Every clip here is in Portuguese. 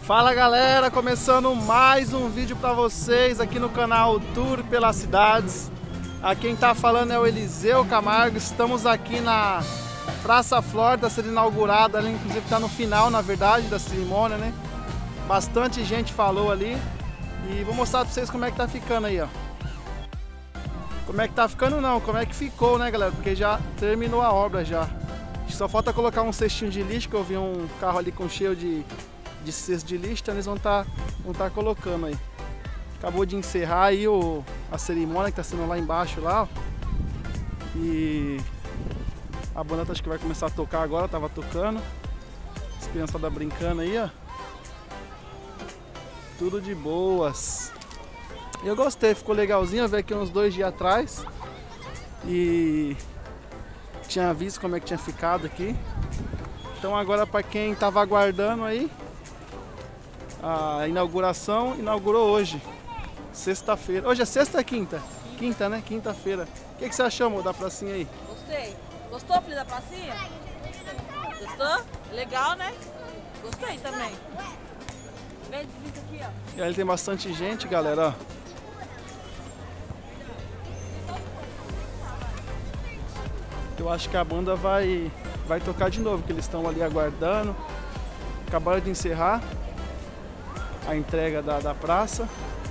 Fala galera, começando mais um vídeo para vocês aqui no canal Tour pelas Cidades. Quem tá falando é o Eliseu Camargo. Estamos aqui na Praça Flórida, sendo inaugurada ali, inclusive está no final, na verdade, da cerimônia, né? Bastante gente falou ali e vou mostrar para vocês como é que tá ficando aí, ó. Como é que tá ficando não, como é que ficou, né galera? Porque já terminou a obra já. Só falta colocar um cestinho de lixo, que eu vi um carro ali com cheio de cesto de lixo, então eles vão tá colocando aí. Acabou de encerrar aí a cerimônia que tá sendo lá embaixo lá, ó. E a banda acho que vai começar a tocar agora, tava tocando. As crianças tá brincando aí, ó. Tudo de boas. Eu gostei, ficou legalzinho. Eu vi aqui uns 2 dias atrás e tinha visto como é que tinha ficado aqui. Então agora, para quem tava aguardando aí, a inauguração inaugurou hoje, sexta-feira. Hoje é sexta ou quinta? Quinta, né? Quinta-feira. O que você achou, amor, da pracinha aí? Gostei. Gostou, filho, da pracinha? Gostou? Legal, né? Gostei também. Vem aqui, ó. E aí tem bastante gente, galera, ó. Eu acho que a banda vai tocar de novo, porque eles estão ali aguardando. Acabaram de encerrar a entrega da praça.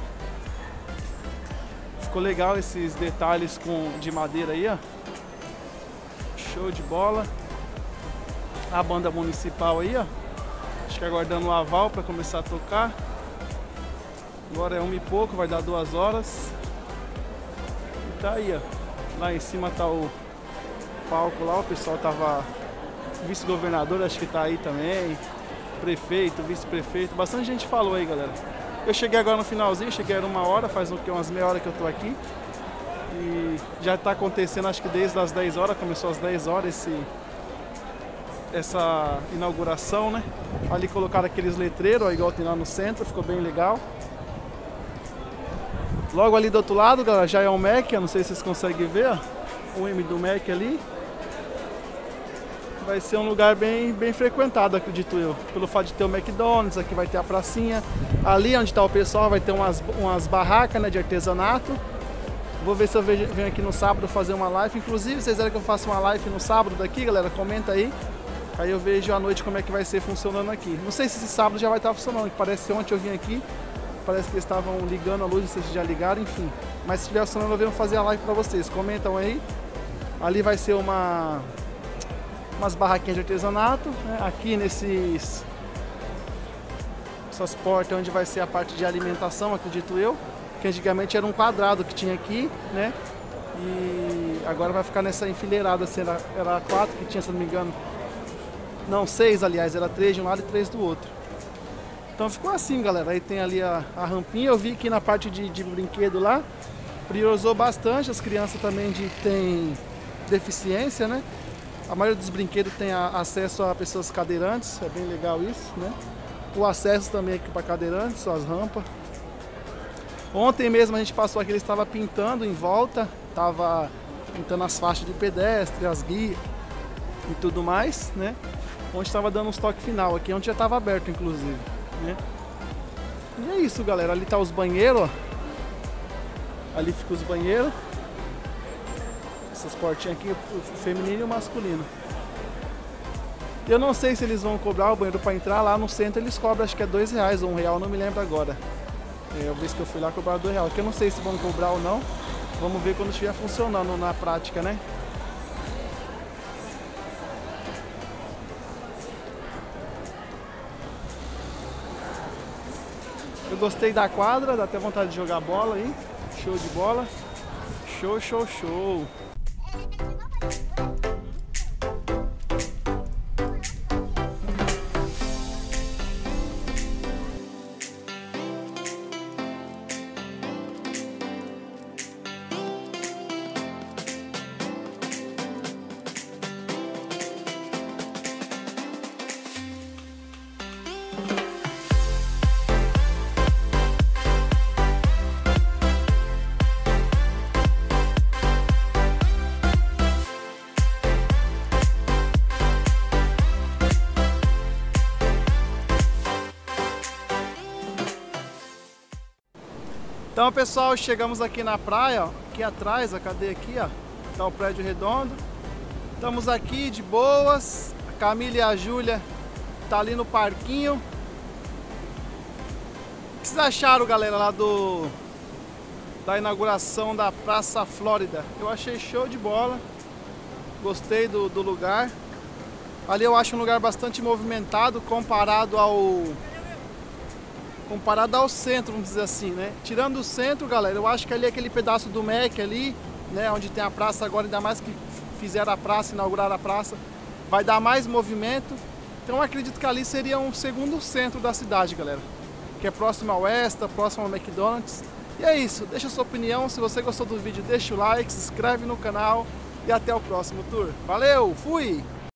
Ficou legal esses detalhes de madeira aí, ó. Show de bola. A banda municipal aí, ó. Acho que aguardando o aval para começar a tocar. Agora é 1 e pouco, vai dar 2 horas. E tá aí, ó. Lá em cima tá o palco lá, o pessoal tava, vice-governador acho que tá aí também, prefeito, vice-prefeito, bastante gente falou aí, galera. Eu cheguei agora no finalzinho, cheguei era 1 hora, faz umas meia hora que eu tô aqui e já tá acontecendo, acho que desde as 10 horas, começou às 10 horas essa inauguração, né? Ali colocaram aqueles letreiros, ó, igual tem lá no centro, ficou bem legal. Logo ali do outro lado, galera, já é um Mac, eu não sei se vocês conseguem ver, ó, o M do Mac ali. Vai ser um lugar bem frequentado, acredito eu. Pelo fato de ter o McDonald's, aqui vai ter a pracinha. Ali onde está o pessoal vai ter umas barracas, né, de artesanato. Vou ver se eu venho aqui no sábado fazer uma live. Inclusive, vocês querem que eu faça uma live no sábado daqui, galera? Comenta aí. Aí eu vejo à noite como é que vai ser funcionando aqui. Não sei se esse sábado já vai estar funcionando. Parece que ontem eu vim aqui, parece que eles estavam ligando a luz, não sei se já ligaram, enfim. Mas se estiver funcionando eu venho fazer a live para vocês. Comentam aí. Ali vai ser umas barraquinhas de artesanato, né? Aqui essas portas onde vai ser a parte de alimentação, acredito eu, que antigamente era um quadrado que tinha aqui, né? E agora vai ficar nessa enfileirada, assim, era 4 que tinha, se não me engano. Não, 6, aliás, era 3 de um lado e 3 do outro. Então ficou assim, galera. Aí tem ali a rampinha. Eu vi que na parte de brinquedo lá priorizou bastante. As crianças também têm deficiência, né? A maioria dos brinquedos tem acesso a pessoas cadeirantes, é bem legal isso, né? O acesso também aqui para cadeirantes, as rampas. Ontem mesmo a gente passou aqui, ele estava pintando em volta, estava pintando as faixas de pedestre, as guias e tudo mais, né? Onde estava dando uns toques final aqui, onde já estava aberto inclusive, né? E é isso, galera. Ali tá os banheiros, ó. Ali ficam os banheiros. Essas portinhas aqui, o feminino e o masculino. Eu não sei se eles vão cobrar o banheiro para entrar. Lá no centro eles cobram, acho que é R$2 ou R$1, não me lembro agora. Eu vi que eu fui lá cobrar R$2. Aqui eu não sei se vão cobrar ou não. Vamos ver quando estiver funcionando na prática, né? Eu gostei da quadra, dá até vontade de jogar bola aí. Show de bola. Show, show, show. Então, pessoal, chegamos aqui na praia, ó, aqui atrás, a cadeia aqui, ó, tá o prédio redondo. Estamos aqui de boas. A Camila e a Júlia tá ali no parquinho. O que vocês acharam, galera, lá da inauguração da Praça Flórida? Eu achei show de bola. Gostei do lugar. Ali eu acho um lugar bastante movimentado comparado ao centro, vamos dizer assim, né? Tirando o centro, galera, eu acho que ali aquele pedaço do MEC ali, né, onde tem a praça agora, ainda mais que fizeram a praça, inauguraram a praça, vai dar mais movimento. Então eu acredito que ali seria um segundo centro da cidade, galera, que é próximo ao Extra, próximo ao McDonald's. E é isso, deixa a sua opinião. Se você gostou do vídeo, deixa o like, se inscreve no canal e até o próximo tour. Valeu, fui!